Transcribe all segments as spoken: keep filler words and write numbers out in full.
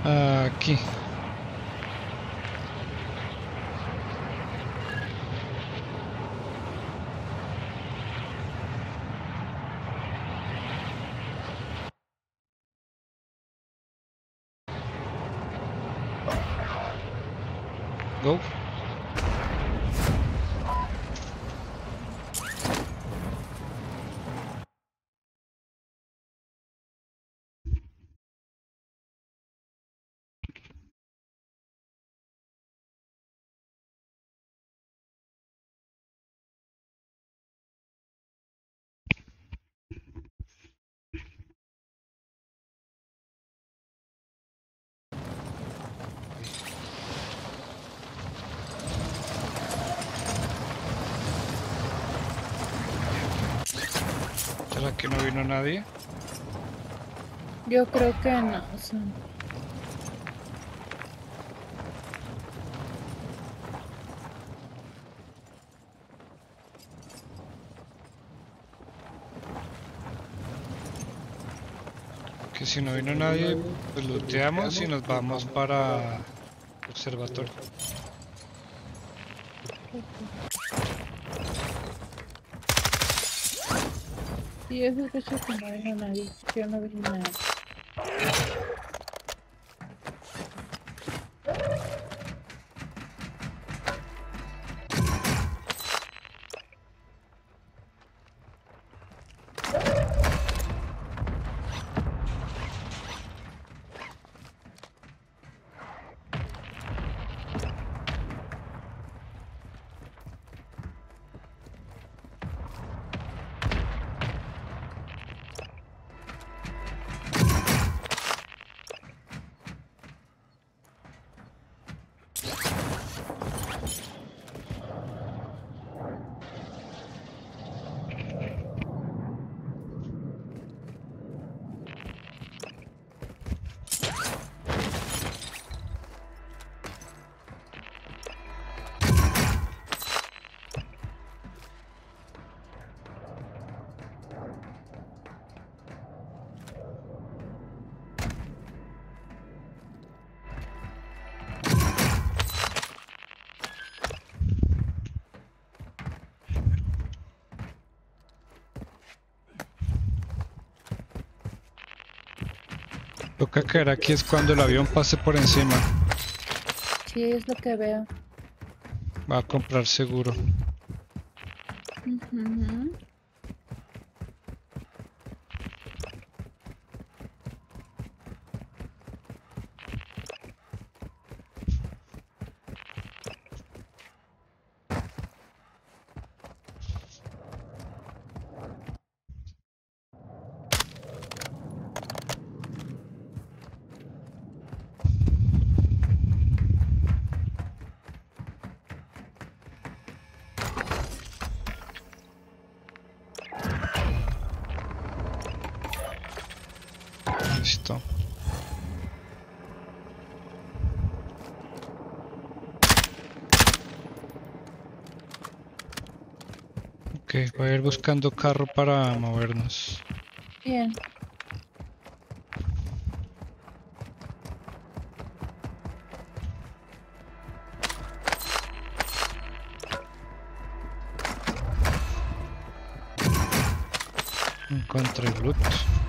Aquí. Go. ¿Será que no vino nadie? Yo creo que no, o sea, Que si no vino nadie, pues looteamos y nos vamos para observatorio. sí, es sospecho que no vino nadie. Yo no vi nada. Toca caer aquí es cuando el avión pase por encima. Sí, es lo que veo. Va a comprar seguro. Ujú. Listo. Ok, voy a ir buscando carro para movernos. Bien. Encontré el loot.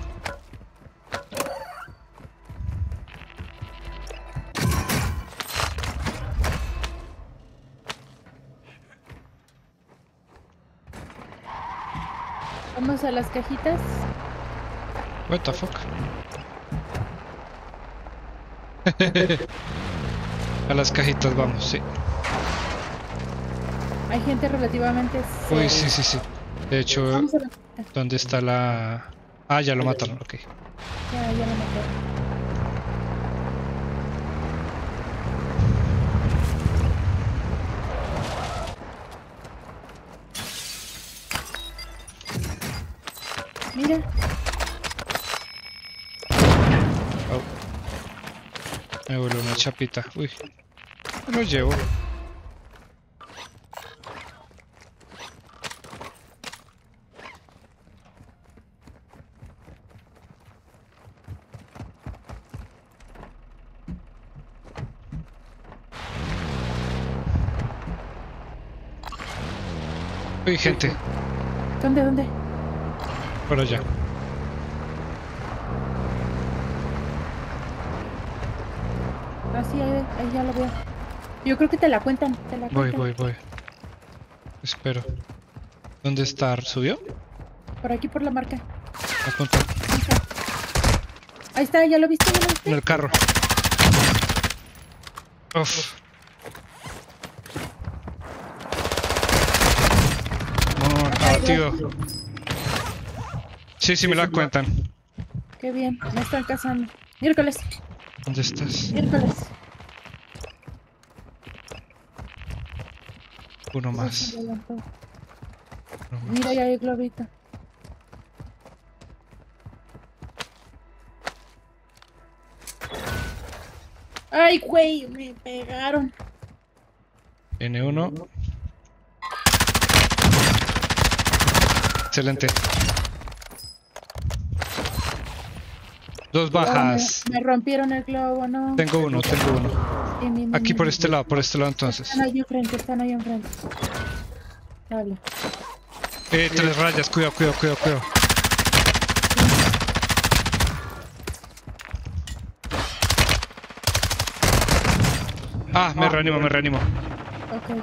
Vamos a las cajitas. What the fuck? A las cajitas vamos, sí. Hay gente relativamente Uy, sí, cerca. sí, sí. De hecho, Vamos a la cajita. ¿dónde está la...? Ah, ya lo mataron, ok. Ya, ya lo maté. Mira, Oh, me voló una chapita. Uy, me lo llevo. Uy, gente, ¿Dónde, dónde? por allá. Ah, sí, ahí, ahí ya lo veo. Yo creo que te la cuentan, te la Voy, cuentan. voy, voy. Espero. ¿Dónde está? ¿Subió? Por aquí, por la marca. Apunta. Ahí está. Ahí está, ¿ya lo viste? ¿Ya lo En viste? el carro. Uf. No, abatido. Sí, sí me la cuentan. Qué bien, me están cazando. Miércoles, ¿Dónde estás? miércoles. Uno Uy, más. se levantó. Uno más. Mira, ya hay globito. Ay, güey, me pegaron. N uno. Excelente. Dos Oh, me, bajas. me rompieron el globo, no. Tengo uno, tengo uno. Bien, bien, bien, Aquí bien, por bien. este lado, por este lado entonces. Están ahí enfrente, están ahí enfrente. Vale. Eh, tres rayas, cuidado, cuidado, cuidado, cuidado. Ah, me reanimo, me reanimo. Ok.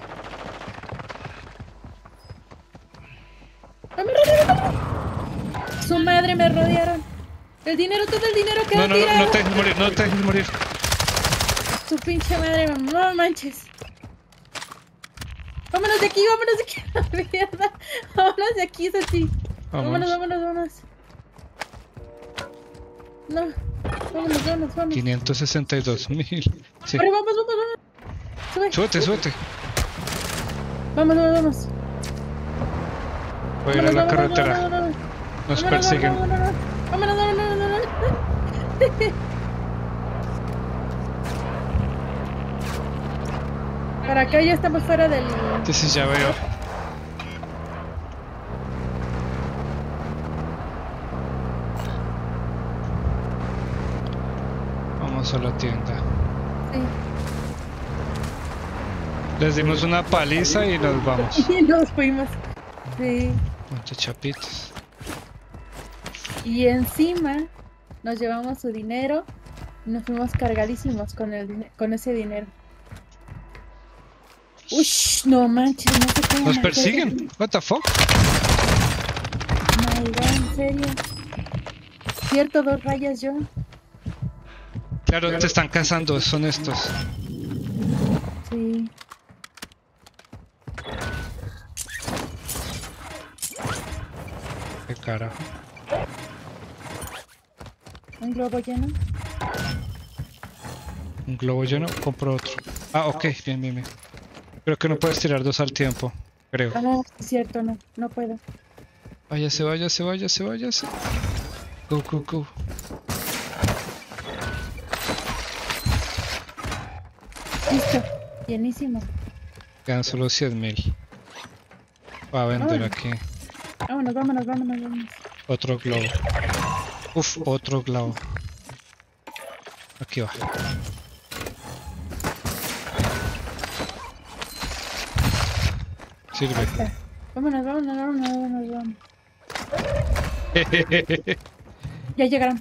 ¡Ah, me rodearon! Su madre, me rodearon. El dinero, todo el dinero queda No, no, no, tirado. no te dejes morir, no te dejes morir. Su pinche madre, no manches. Vámonos de aquí, vámonos de aquí. La mierda. Vámonos de aquí, Sati. Vámonos, Vamos. vámonos, vámonos. No. Vámonos, vámonos, vámonos. quinientos sesenta y dos mil. Sí. Corre, vamos, vamos, vamos. Sube. Súbete, súbete. Vamos, vamos, vamos. Voy a ir a la Vámonos, vámonos, carretera. vámonos, vámonos. Nos Vámonos, persiguen. vámonos, vámonos. Vámonos, vámonos, vámonos. Para acá ya estamos fuera del... Sí, sí, ya veo. Vamos a la tienda. Sí. Les dimos una paliza y nos vamos. Y nos fuimos. Sí. Muchas chapitas. Y encima nos llevamos su dinero y nos fuimos cargadísimos con el dine- con ese dinero. Ush, no manches, no sé cómo. Nos me persiguen. What the fuck? My God, en serio. Cierto, dos rayas yo. Claro, te están cazando, son estos. Sí. Qué carajo. Un globo lleno. Un globo lleno, compro otro. Ah, ok, bien, bien, bien. Creo que no puedes tirar dos al tiempo, creo. Ah, no, es cierto, no, no puedo. Váyase, váyase, váyase, váyase. Go, go, go. Listo, llenísimo. Quedan solo cien mil. Va a vender Ay. aquí. Vámonos, vámonos, vámonos, vámonos. Otro globo. Uf, otro globo. Aquí va. Sirve. Está. Vámonos, vámonos, vámonos, vámonos, vámonos. Ya llegaron.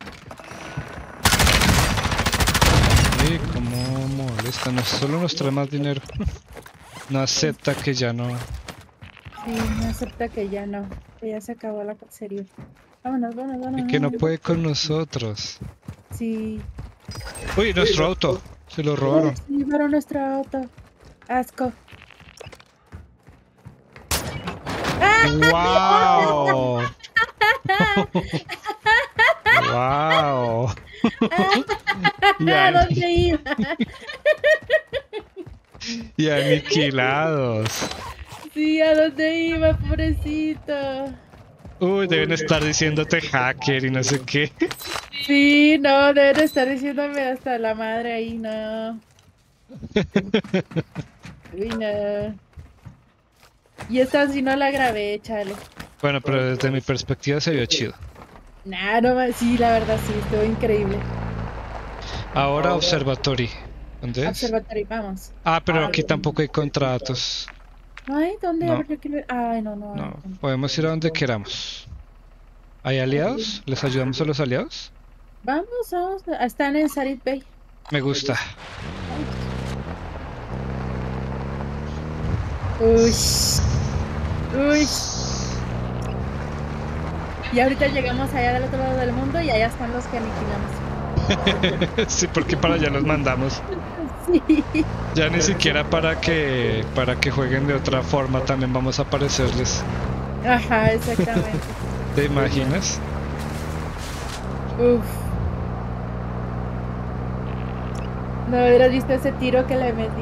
Ay, cómo molesta. No solo nos trae más dinero. No acepta que ya no. Sí, no acepta que ya no. Que ya se acabó la serie. Vámonos, vámonos, vámonos. Y que no vámonos. puede con nosotros. Sí. Uy, nuestro auto. Se lo robaron. Se llevaron nuestro auto. Asco. ¡Wow! ¡Wow! Y, ¿A an- dónde iba? y aniquilados. Sí, ¿a dónde iba, pobrecito? Uy, deben estar diciéndote hacker y no sé qué. Sí, no, deben estar diciéndome hasta la madre ahí, no. Uy, no. Y esta sí no la grabé, chale. Bueno, pero desde mi perspectiva se vio chido. Nah, no más, sí, la verdad sí, estuvo increíble. Ahora Observatory. ¿Dónde es? Observatorio, vamos. Ah, pero aquí tampoco hay contratos. Ay, ¿dónde? A No, ver, yo quiero ver. Ay, no, no. no. Ay, Podemos ir a donde queramos. ¿Hay aliados? ¿Les ayudamos a los aliados? vamos, vamos. a- Están en Sarit Bay. Me gusta. Uy. Uy. Y ahorita llegamos allá del otro lado del mundo y allá están los que aniquilamos. Sí, porque para allá los mandamos. Sí. Ya ni siquiera para que para que jueguen de otra forma también vamos a aparecerles. Ajá, exactamente. ¿Te imaginas? Uf. No hubieras visto ese tiro que le metí.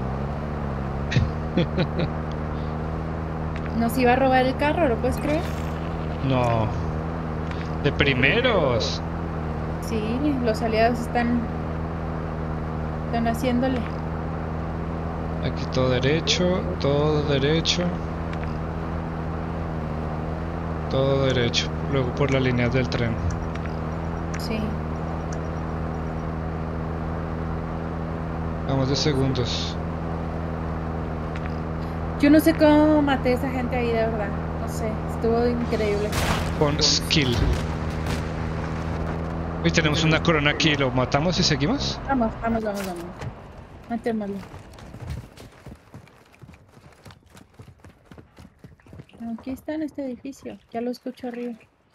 Nos iba a robar el carro, ¿lo puedes creer? No. De primeros. Sí, los aliados están, están haciéndole. Aquí todo derecho, todo derecho. Todo derecho. Luego por las líneas del tren. Sí. Vamos de segundos. Yo no sé cómo maté a esa gente ahí, de verdad. No sé, estuvo increíble. Con skill. Y tenemos una corona aquí. ¿Lo matamos y seguimos? Vamos, vamos, vamos, vamos. Matémoslo. Aquí está en este edificio. Ya lo escucho arriba.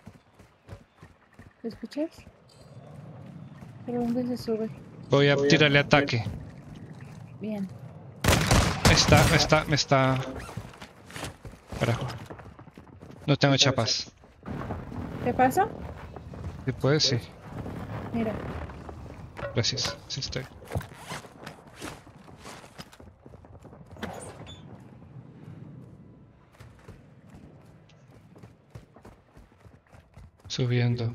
¿Lo escuchas? ¿Por dónde se sube? Voy a tirarle ataque. Bien. Está, me está, me está... Carajo. No tengo chapas. ¿Qué pasa? ¿Sí puedes? Sí. Mira. Gracias. Sí estoy. Subiendo.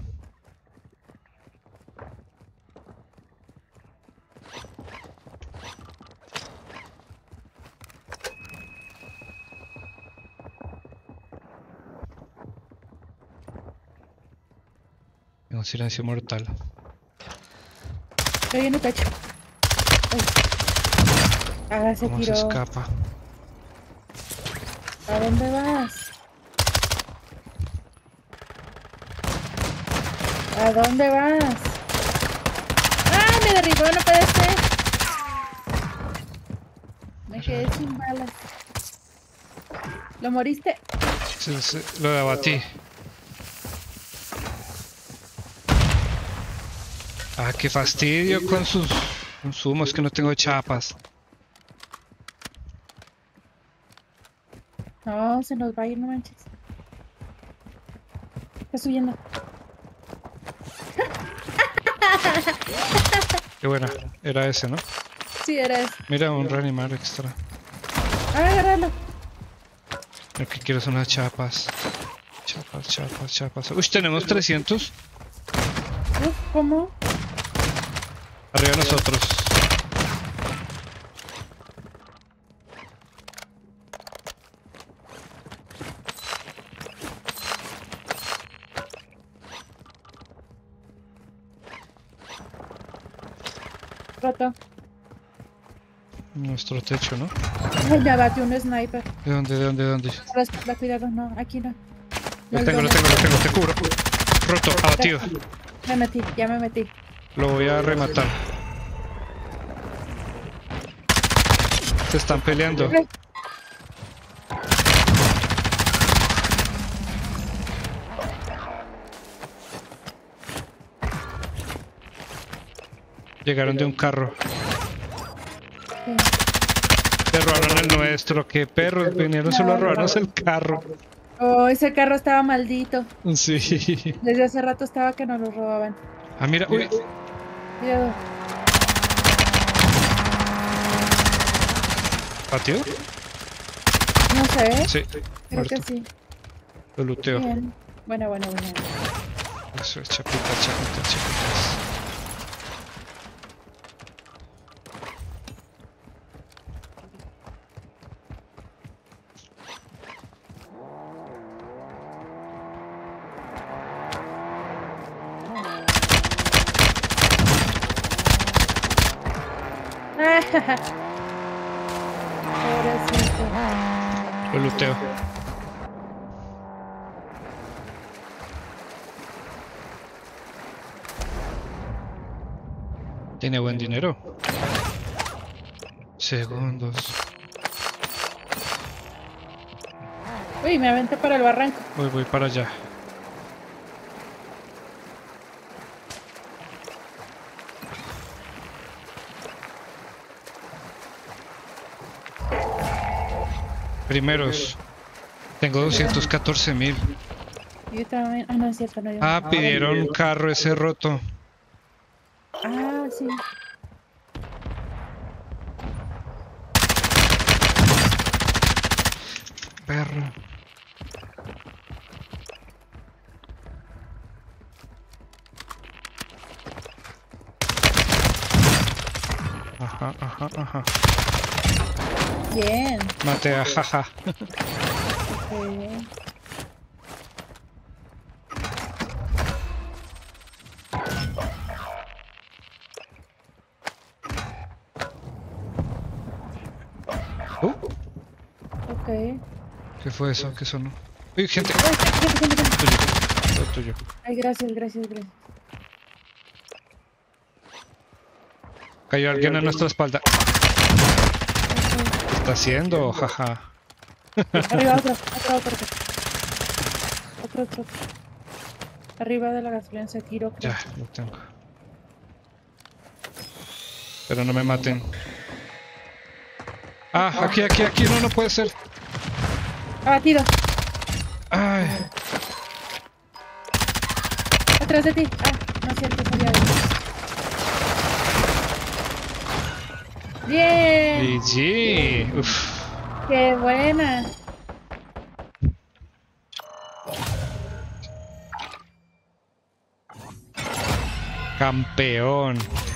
Un silencio mortal. Estoy en el techo. Ah, se ¿Cómo se tiró. escapa? ¿A dónde vas? ¿A dónde vas? ¡Ah! Me derribó, no puede ser. Me quedé sin balas. ¿Lo moriste? Sí, sí, lo abatí. Ah, qué fastidio con sus consumos, que no tengo chapas. No, se nos va a ir, no manches. Está subiendo. Qué buena, era ese, ¿no? Sí, eres. Mira, un reanimar extra. Ah, agárralo. Lo que quiero son las chapas. Chapas, chapas, chapas. Uy, tenemos trescientos. Uf, ¿cómo? Arriba nosotros. Roto. Nuestro techo, ¿no? Ay, me abatió un sniper. ¿De dónde, de dónde, de dónde? A la espalda, cuidado, no, aquí no. Lo No, tengo, no, lo tengo, lo tengo, te cubro. Roto, abatido. Me metí, ya me metí. Lo voy a rematar. Se están peleando. Llegaron de un carro. Sí. Se robaron el nuestro. Qué perros, vinieron solo a robarnos el carro. Oh, ese carro estaba maldito. Sí. Desde hace rato estaba que nos lo robaban. Ah, mira, uy. Cuidado. ¿Patio? No sé, Sí, creo muerto. que sí. Lo luteo. Bien. Bueno, bueno, bueno. Eso es chapita, chapita, chapitas. Pobrecito. Lo luteo. Tiene buen dinero. Segundos. Uy, me aventé para el barranco. Voy, voy para allá. Primeros. Tengo doscientos catorce mil. Yo también. Ah, no es cierto, no. Yo... Ah, pidieron carro ese roto. Ah, sí. Perro. Ajá, ajá, ajá. Bien. Maté a jaja. Ok. Uh, Ok. ¿qué fue eso? ¿Qué sonó? Uy, gente. Ay, gente, gente, gente. Tuyo. Todo tuyo. Ay, gracias, gracias, gracias. Cayó alguien a nuestra espalda. ¿Qué está haciendo? Jaja. Arriba, otro, otro, otro. Otro, otro. Arriba de la gasolina se tiró. creo. Ya, lo tengo. Pero no me maten. Ah, aquí, aquí, aquí. No, no puede ser. Abatido. Ay. Atrás de ti. Ah, no es cierto, salía de ti. Bien. G G. Uf. Qué buena. Campeón.